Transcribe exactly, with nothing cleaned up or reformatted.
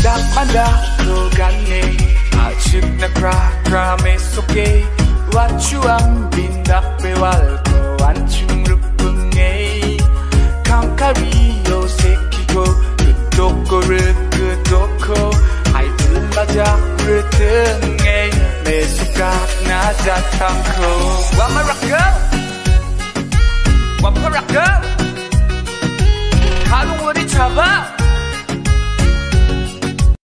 만다고 갔네 아직 나 크라크라메 속에 와추암 빈답에 walko 안충 루풍에 캄카리오 세키고 그도코르 그도코 아이들 맞아 르등에 내 속각 나자 탐코 와마락